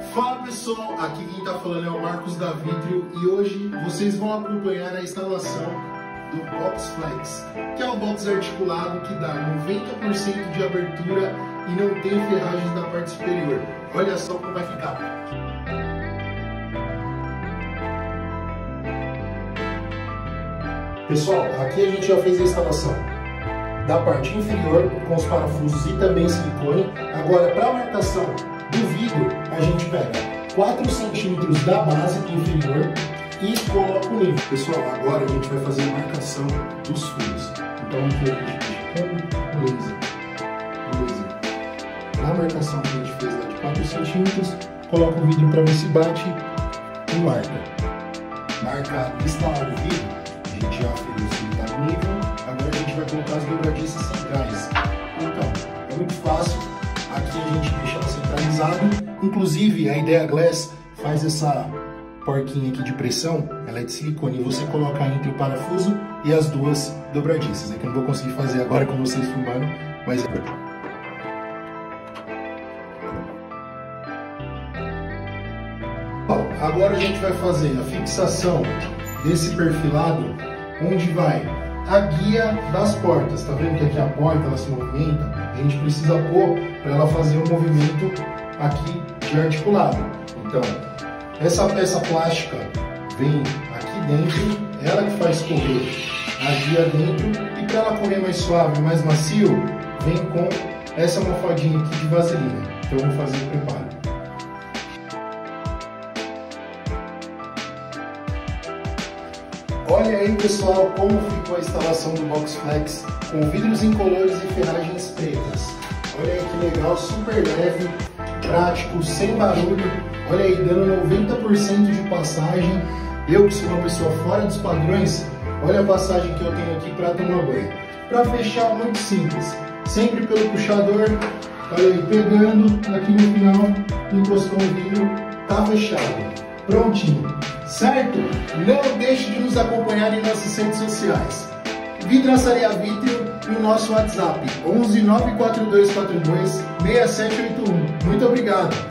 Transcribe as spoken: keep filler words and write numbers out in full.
Fala pessoal, aqui quem está falando é o Marcos da Vitrio e hoje vocês vão acompanhar a instalação do Box Flex, que é o box articulado que dá noventa por cento de abertura e não tem ferragens na parte superior. Olha só como vai ficar. Pessoal, aqui a gente já fez a instalação da parte inferior com os parafusos e também silicone. Agora, para a marcação do vidro, a gente pega quatro centímetros da base inferior e coloca o nível. Pessoal, agora a gente vai fazer a marcação dos furos. Então aqui a gente deixa com laser. laser. Na marcação que a gente fez lá de quatro centímetros, coloca o vidro para ver se bate e marca. Marcado e instalado o vidro, a gente já fez se está no nível. Agora a gente vai colocar as dobradiças centrais. Então, é muito fácil. Aqui a gente deixa ela centralizada. Inclusive, a Idea Glass faz essa porquinha aqui de pressão. Ela é de silicone. E você coloca entre o parafuso e as duas dobradiças. É que eu não vou conseguir fazer agora com vocês filmando, mas é... Bom, agora a gente vai fazer a fixação desse perfilado, onde vai a guia das portas. Tá vendo que aqui a porta ela se movimenta? A gente precisa pôr para ela fazer um movimento aqui de articulado. Então, essa peça plástica vem aqui dentro, ela que faz correr a guia dentro, e para ela correr mais suave, mais macio, vem com essa almofadinha aqui de vaselina. Então, eu vou fazer o preparo. Olha aí pessoal como ficou a instalação do Box Flex com vidros incolores e ferragens pretas. Olha aí que legal, super leve, prático, sem barulho. Olha aí, dando noventa por cento de passagem. Eu que sou uma pessoa fora dos padrões, olha a passagem que eu tenho aqui para tomar banho. Para fechar, muito simples, sempre pelo puxador. Olha aí, pegando aqui no final, encostou o vidro, tá fechado. Prontinho, certo? Não deixe de nos acompanhar em nossas redes sociais. Vidraçaria Vitrio e o nosso WhatsApp onze nove quatro dois quatro dois seis sete oito um. Muito obrigado!